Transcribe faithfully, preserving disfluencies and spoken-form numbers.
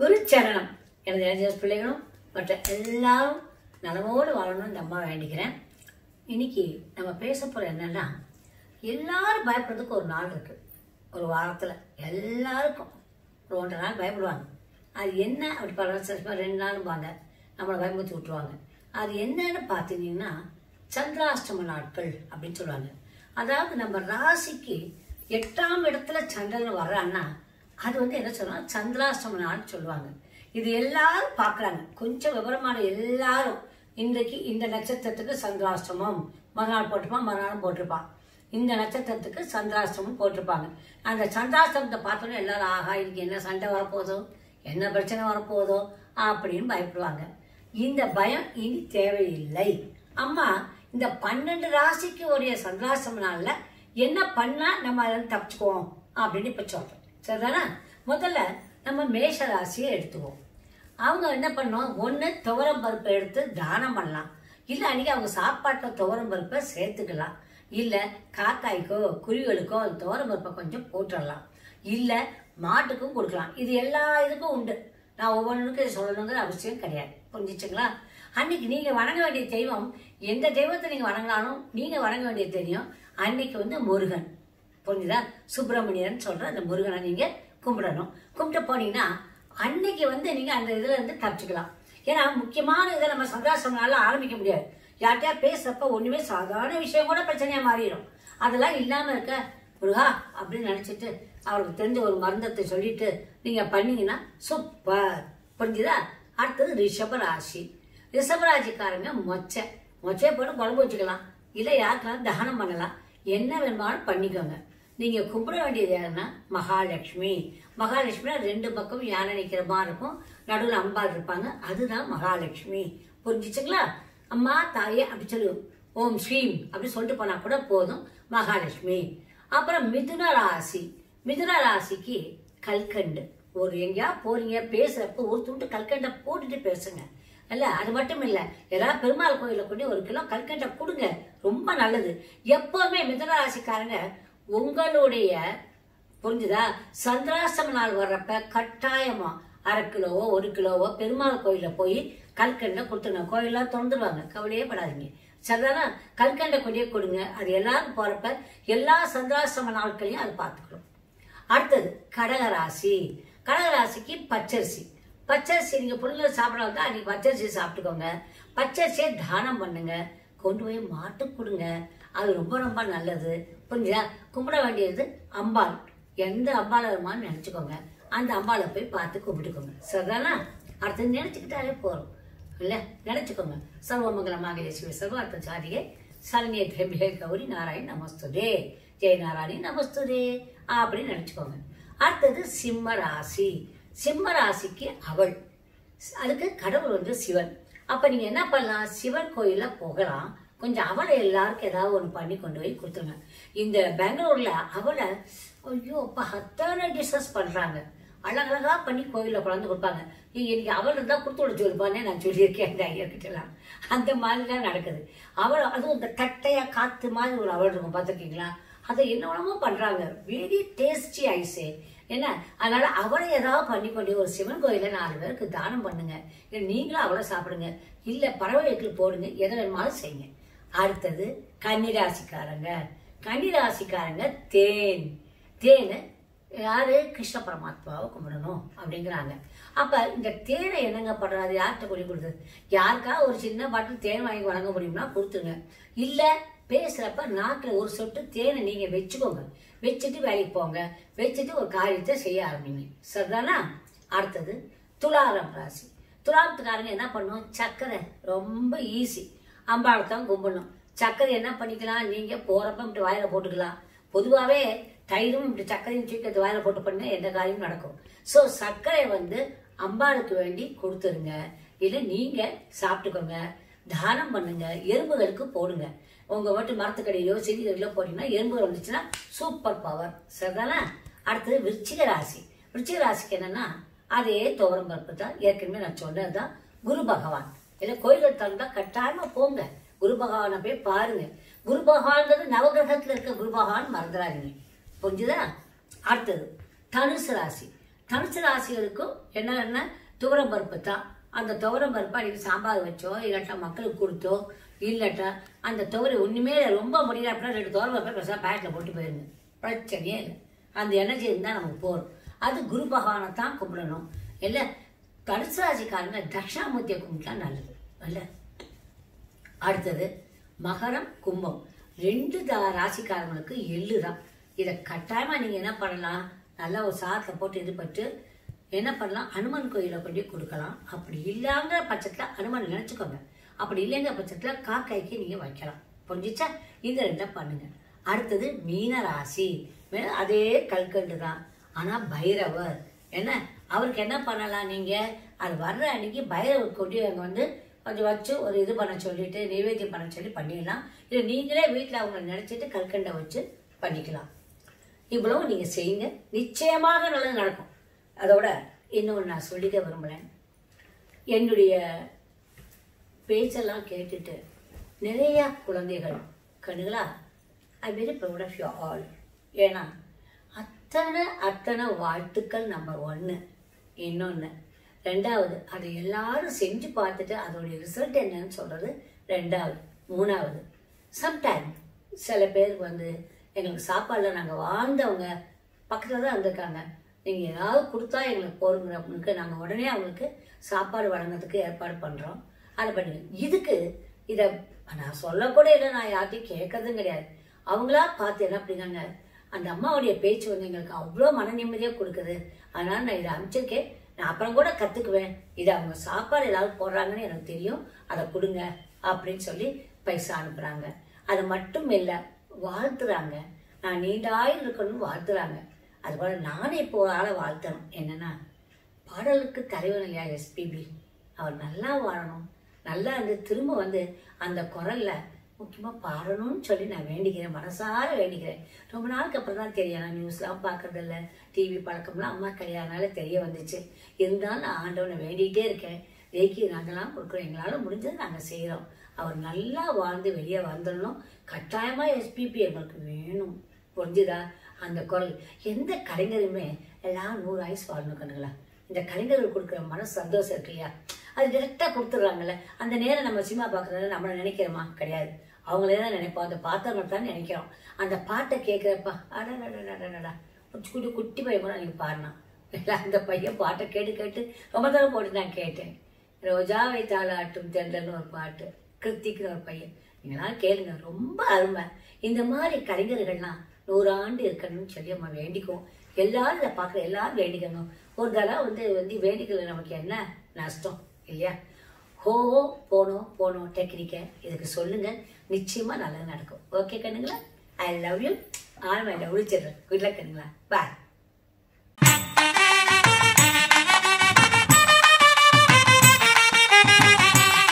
குரு சரணம். எனது இளைஞர் பிள்ளைகளும் மற்ற எல்லாரும் நலமோடு வாழணும்னு இந்த அம்மா வேண்டிக்கிறேன். இன்னைக்கு நம்ம பேச போகிற என்னன்னா, எல்லாரும் பயப்படுறதுக்கு ஒரு நாள் இருக்கு. ஒரு வாரத்தில் எல்லாருக்கும் ஒரு ஒன்றரை நாள் பயப்படுவாங்க. அது என்ன அப்படி பரவாயில்ல, ரெண்டு நாளும் வாங்க நம்மளை பயமுறுத்தி விட்டுருவாங்க. அது என்னன்னு பார்த்தீங்கன்னா சந்திராஷ்டம நாட்கள் அப்படின்னு சொல்லுவாங்க. அதாவது நம்ம ராசிக்கு எட்டாம் இடத்துல சந்திரன் வர்றான்னா அது வந்து என்ன சொல்லுவாங்க, சந்திராஷ்டம நாள் சொல்லுவாங்க. இது எல்லாரும் பார்க்குறாங்க. கொஞ்சம் விவரமான எல்லாரும் இன்றைக்கு இந்த நட்சத்திரத்துக்கு சந்திராஷ்டமம் மறுநாள் போட்டிருப்பான், மறுநாளும் போட்டிருப்பான். இந்த நட்சத்திரத்துக்கு சந்திராஷ்டமம் போட்டிருப்பாங்க. அந்த சந்திராஷ்டமத்தை பார்த்தோன்னே எல்லாரும் ஆகா இன்னைக்கு என்ன சண்டை வரப்போதோ, என்ன பிரச்சனை வரப்போதோ அப்படின்னு பயப்படுவாங்க. இந்த பயம் இனி தேவையில்லை. அம்மா இந்த பன்னெண்டு ராசிக்கு உடைய சந்திராஷ்டம நாள்ல என்ன பண்ணா நம்ம அதை தப்பிச்சுக்குவோம் அப்படின்னு இப்ப சொல்றோம். சரிதானா? முதல்ல நம்ம மேஷ ராசியை எடுத்துக்குவோம். அவங்க என்ன பண்ணோம், ஒன்று துவரம் பருப்பை எடுத்து தானம் பண்ணலாம். இல்லை அன்னைக்கு அவங்க சாப்பாட்டில் துவரம் பருப்பை சேர்த்துக்கலாம். இல்லை காக்காய்க்கோ குருவிகளுக்கோ துவரம் பருப்பை கொஞ்சம் போட்டுடலாம். இல்லை மாட்டுக்கும் கொடுக்கலாம். இது எல்லா இதுக்கும் உண்டு. நான் ஒவ்வொன்றுக்கும் சொல்லணுங்கிற அவசியம் கிடையாது. புரிஞ்சிச்சுங்களா? அன்னைக்கு நீங்கள் வணங்க வேண்டிய தெய்வம், எந்த தெய்வத்தை நீங்கள் வணங்கினாலும் நீங்கள் வணங்க வேண்டிய தெரியும். அன்னைக்கு வந்து முருகன். புரிஞ்சுதா? சுப்பிரமணியன் சொல்ற அந்த முருகனை நீங்க கும்பிடணும். கும்பிட்டு போனீங்கன்னா அன்னைக்கு வந்து நீங்க அந்த இதுல இருந்து தப்பிச்சுக்கலாம். ஏன்னா முக்கியமான இதை நம்ம சந்திராஷ்டமனால ஆரம்பிக்க முடியாது. யார்கிட்டயா பேசுறப்ப ஒண்ணுமே சாதாரண விஷயம் கூட பிரச்சனையா மாறிடும். அதெல்லாம் இல்லாம இருக்க முருகா அப்படின்னு நினைச்சிட்டு அவருக்கு தெரிஞ்ச ஒரு மருந்தத்தை சொல்லிட்டு நீங்க பண்ணீங்கன்னா சூப்பர். புரிஞ்சுதா? அடுத்தது ரிஷபராசி. ரிஷபராசிக்காரங்க மொச்சை மொச்சையை போட்டு குழம்பு வச்சுக்கலாம். இல்லை யாருக்கெல்லாம் தானம் பண்ணலாம். என்ன வேணுமாலும் பண்ணிக்கோங்க. நீங்க கும்பிட வேண்டியது யாருன்னா மகாலட்சுமி. மகாலட்சுமி ரெண்டு பக்கம் யானை நிற்கிற மாதிரி இருக்கும், நடுவில் அம்பாள் இருப்பாங்க. அதுதான் மகாலட்சுமி. புரிஞ்சிச்சுங்களா? அம்மா தாயே அப்படி சொல்லுவோம். ஓம் ஸ்ரீம் அப்படி சொல்லிட்டு போனா கூட போதும், மகாலட்சுமி. அப்புறம் மிதுன ராசி. மிதுன ராசிக்கு கல்கண்டு. ஒரு எங்கேயா போறீங்க பேசுறப்ப ஒரு துண்டு கல்கண்டை போட்டுட்டு பேசுங்க. இல்ல அது மட்டும் இல்ல, ஏதாவது பெருமாள் கோயில கொண்டு ஒரு கிலோ கல்கண்டை கொடுங்க, ரொம்ப நல்லது. எப்பவுமே மிதுன ராசிக்காரங்க உங்களுடைய புரிஞ்சுதா சந்திராஷ்டம நாள் வர்றப்ப கட்டாயமா அரை கிலோவோ ஒரு கிலோவோ பெருமாள் கோயில போய் கல்கண்டை கொடுத்துருங்க. கோயிலெல்லாம் திறந்துருவாங்க, கவலையே படாதீங்க. சரிதானா? கல்கண்டை கொண்டே கொடுங்க. அது எல்லாரும் போறப்ப எல்லா சந்திராஷ்டம நாட்களையும் அது பார்த்துக்கணும். அடுத்தது கடகராசி. கடகராசிக்கு பச்சரிசி. பச்சரிசி நீங்க பிள்ளைங்க சாப்பிட வந்தா அன்னைக்கு பச்சரிசி சாப்பிட்டுக்கோங்க. பச்சரிசியை தானம் பண்ணுங்க, கொண்டு போய் மாட்டுக்கு கொடுங்க. அது ரொம்ப ரொம்ப நல்லது. புரிஞ்சா? கும்பிட வேண்டியது அம்பாள். எந்த அம்பாள் வருமானு நினைச்சுக்கோங்க. அந்த அம்பாளை போய் பார்த்து கும்பிட்டுக்கோங்க. சரிதானா? அடுத்தது நினைச்சுக்கிட்டாலே போறோம் இல்ல, நினைச்சுக்கோங்க. சர்வமங்கலமாக சிவ சர்வார்த்த சாதிகை சரண்யே திரவியே கௌரி நாராயண் நமஸ்துதே, ஜெய நாராயணி நமஸ்துதே அப்படின்னு நினைச்சுக்கோங்க. அடுத்தது சிம்ம ராசி. சிம்ம ராசிக்கு அவள். அதுக்கு கடவுள் வந்து சிவன். அப்ப நீங்க என்ன பண்ணலாம், சிவன் கோயில போகலாம். கொஞ்சம் அவளை எல்லாருக்கும் ஏதாவது ஒண்ணு பண்ணி கொண்டு போய் கொடுத்துருங்க. இந்த பெங்களூர்ல அவளை ஐயோ அப்ப அத்தனை டிஷஸ் பண்றாங்க, அழகழகா பண்ணி கோயில குழந்தை கொடுப்பாங்க. நீங்க இன்னைக்கு அவள் இருந்தா கொடுத்து விட சொல்லுப்பானே நான் சொல்லியிருக்கேன் இந்த ஐயர்கிட்டலாம். அந்த மாதிரிலாம் நடக்குது. அவள் அதுவும் இந்த தட்டையா காத்து மாதிரி ஒரு அவள் இருக்கும், பார்த்துருக்கீங்களா? அதை என்னென்னமோ பண்றாங்க. வெரி டேஸ்டி ஐஸே என்ன. அதனால அவளை ஏதாவது பண்ணி கொண்டு ஒரு சிவன் கோயில நாலு பேருக்கு தானம் பண்ணுங்க. இல்லை நீங்களும் அவளை சாப்பிடுங்க, இல்ல பறவைகளுக்கு போடுங்க, எதை வேணுமாலும் செய்யுங்க. அடுத்தது கன்னிராசிக்காரங்க. கன்னிராசிக்காரங்க தேன். தேன் யாரு? கிருஷ்ண பரமாத்மாவை கும்பிடணும் அப்படிங்கிறாங்க. அப்ப இந்த தேனை என்னங்க பண்றது, யார்கிட்ட கொண்டு கொடுத்தது? யாருக்கா ஒரு சின்ன பாட்டில் தேன் வாங்கி வழங்க முடியும்னா கொடுத்துங்க. இல்ல பேசுறப்ப நாக்கில் ஒரு சொட்டு தேனை நீங்க வச்சுக்கோங்க. வச்சுட்டு வேலைக்கு போங்க. வச்சுட்டு ஒரு காரியத்தை செய்ய ஆரம்பிங்க. சரிதானா? அடுத்தது துலாரம் ராசி. துலாரத்துக்காரங்க என்ன பண்ணும், சர்க்கரை ரொம்ப ஈஸி. அம்பாளை தான் கும்பிடணும். சர்க்கரை என்ன பண்ணிக்கலாம், நீங்க போறப்ப இப்படி வாயில போட்டுக்கலாம். பொதுவாகவே தயிரும் இப்படி சர்க்கரையும் தூக்கி வாயில போட்டு பண்ண எந்த காரியமும் நடக்கும். ஸோ சர்க்கரை வந்து அம்பாளுக்கு வேண்டி கொடுத்துருங்க. இல்லை நீங்க சாப்பிட்டுக்கோங்க, தானம் பண்ணுங்க, எறும்புகளுக்கு போடுங்க. உங்க வீட்டு மரத்துக்கடையிலோ செடிகளிலோ போட்டீங்கன்னா எறும்புகள் வந்துச்சுன்னா சூப்பர் பவர். சரிதானா? அடுத்தது விருச்சிக ராசி. விருச்சிக ராசிக்கு என்னன்னா அதே துவரம் பருப்பு தான். ஏற்கனவே நான் சொன்னதுதான் குரு பகவான். இல்லை கோயில்கள் தந்தா கட்டாயமா போங்க, குரு பகவானை போய் பாருங்க. குரு பகவான்றது நவகிரகத்துல இருக்க குரு பகவான் மறந்துடாதீங்க. புரிஞ்சுதா? அடுத்தது தனுசு ராசி. தனுசு ராசிகளுக்கும் என்ன என்ன துவரம் பருப்பு தான். அந்த துவரம் பருப்பு அன்றைக்கி சாம்பார் வச்சோ இல்லாட்டா மக்களுக்கு கொடுத்தோ இல்லாட்டா அந்த துவரை ஒன்றுமே ரொம்ப முடியல அப்படின்னா ரெண்டு துவரம் பருப்பை பெருசாக பேக்கில் போட்டு போயிருங்க, பிரச்சனையே இல்லை. அந்த எனர்ஜி இருந்தால் நமக்கு போகிறோம். அது குரு பகவானை தான் கும்பிடணும். இல்லை தனுசு ராசிக்காரங்க தட்சிணாமூர்த்தியை கும்பிட்டா நல்லது இல்லை. அடுத்தது மகரம் கும்பம் ரெண்டு த ராசிக்காரங்களுக்கு எள்ளு தான். இதை கட்டாயமாக நீங்கள் என்ன பண்ணலாம், நல்லா ஒரு சாதத்தை போட்டு இது பட்டு என்ன பண்ணலாம், அனுமன் கோயிலில் கொண்டு கொடுக்கலாம். அப்படி இல்லாத பட்சத்தில் அனுமன் நினச்சிக்கோங்க. அப்படி இல்லைங்கிற பட்சத்தில் காக்காய்க்கு நீங்கள் வைக்கலாம். புரிஞ்சிச்சா? இந்த ரெண்டை பண்ணுங்க. அடுத்தது மீன ராசி, அதே கல்கண்டு தான். ஆனால் பைரவர் என்ன, அவருக்கு என்ன பண்ணலாம், நீங்கள் அது வர்ற அன்னைக்கு பைரவர் கொண்டு அங்கே வந்து கொஞ்சம் வச்சு ஒரு இது பண்ண சொல்லிட்டு நைவேத்தியம் பண்ண சொல்லி பண்ணிடலாம். இல்லை நீங்களே வீட்டில் அவங்க நினச்சிட்டு கல்கண்டை வச்சு பண்ணிக்கலாம். இவ்வளவு நீங்கள் செய்யுங்க, நிச்சயமாக நல்லது நடக்கும். அதோட இன்னொன்று நான் சொல்லிக்க விரும்புகிறேன். என்னுடைய பேச்செல்லாம் கேட்டுட்டு நிறையா குழந்தைகள் கண்ணுங்களா, I very proud of you all. ஏன்னா அத்தனை அத்தனை வாழ்த்துக்கள் நம்பர் ஒன்று. இன்னொன்று ரெண்டாவது, அதை எல்லாரும் செஞ்சு பார்த்துட்டு அதோடைய ரிசல்ட் என்னன்னு சொல்கிறது ரெண்டாவது. மூணாவது, சம்டைம் சில பேருக்கு வந்து எங்களுக்கு சாப்பாடில் நாங்கள் வாழ்ந்தவங்க பக்கத்தில் தான் இருந்திருக்காங்க, நீங்கள் ஏதாவது கொடுத்தா எங்களுக்கு போருங்கிற அப்படின்னு நாங்கள் உடனே அவங்களுக்கு சாப்பாடு வழங்குறதுக்கு ஏற்பாடு பண்ணுறோம். அதை பண்ணுங்க. இதுக்கு இதை நான் சொல்லக்கூட இல்லை, நான் யார்ட்டையும் கேட்கறதும் கிடையாது. அவங்களா பார்த்து என்ன அப்படிங்காங்க, அந்த அம்மாவுடைய பேச்சு வந்து எங்களுக்கு அவ்வளோ மன நிம்மதியாக கொடுக்குது. அதனால் நான் இதை அனுப்பிச்சிருக்கேன், நான் அப்புறம் கூட கற்றுக்குவேன். இதை அவங்க சாப்பாடு ஏதாவது போடுறாங்கன்னு எனக்கு தெரியும், அதை கொடுங்க அப்படின்னு சொல்லி பைசா அனுப்புகிறாங்க. அது மட்டும் இல்லை, வாழ்த்துறாங்க, நான் நீண்ட ஆயுள் இருக்கணும்னு வாழ்த்துறாங்க. அதுபோல் நானே இப்போ ஒரு ஆளை வாழ்த்தணும். என்னென்னா, பாடலுக்கு தலைவன் இல்லையா எஸ்பிபி, அவர் நல்லா வாழணும், நல்லா இருந்து திரும்ப வந்து அந்த குரலில் முக்கியமாக பாடணும்னு சொல்லி நான் வேண்டிக்கிறேன், மனசார வேண்டிக்கிறேன். ரொம்ப நாளுக்கு அப்புறம் தான் தெரியும், நான் நியூஸ்லாம் பார்க்கறதில்ல, டிவி பழக்கம்லாம் அம்மா கிடையாதுனால தெரிய வந்துச்சு. இருந்தாலும் நான் ஆண்டவனை வேண்டிகிட்டே இருக்கேன். ரேக்கி நாங்கள்லாம் கொடுக்குறோம், எங்களால் முடிஞ்சது நாங்கள் செய்கிறோம். அவர் நல்லா வாழ்ந்து வெளியே வந்துடணும். கட்டாயமாக எஸ்பிபி எங்களுக்கு வேணும். புரிஞ்சுதா? அந்த குரல் எந்த கலைஞருமே எல்லாம் நூறு ஆயுசு வாழணும் கண்ணுங்களா. இந்த கலைஞர்கள் கொடுக்குற மன சந்தோஷம் இருக்கு இல்லையா, அது டேரெக்டாக கொடுத்துட்றாங்கல்ல. அந்த நேரம் நம்ம சினிமா பார்க்குறதுல நம்மளை நினைக்கிறோமா? கிடையாது, அவங்களே தான் நினைப்போம். அந்த பார்த்தவங்க தான் நினைக்கிறோம். அந்த பாட்டை கேட்குறப்பா அடடா குட்டி குட்டி பையன் கூட நீங்கள் பாடினான். அந்த பையன் பாட்டை கேட்டு கேட்டு ரொம்ப தூரம் போட்டு நான் கேட்டேன். ரோஜாவை தாளாட்டும் தென்றல்னு ஒரு பாட்டு, கிருத்திக்குன்னு ஒரு பையன், நீங்களாம் கேளுங்க, ரொம்ப அருமை. இந்த மாதிரி கலைஞர்கள்லாம் நூறாண்டு இருக்கணும்னு சொல்லி நம்ம வேண்டிக்குவோம். எல்லாரும் இதை பார்க்குற எல்லாரும் வேண்டிக்கணும். ஒரு தடவை வந்து வந்து வேண்டிக்கல நமக்கு என்ன நஷ்டம் இல்லையா? ஹோ போனோம் போனோம் டெக்னிக்கை இதுக்கு சொல்லுங்க, நிச்சயமா நல்லது நடக்கும். ஓகே கண்ணுங்களா? I love you. All my love. Good luck கண்ணுங்களா. பாய்.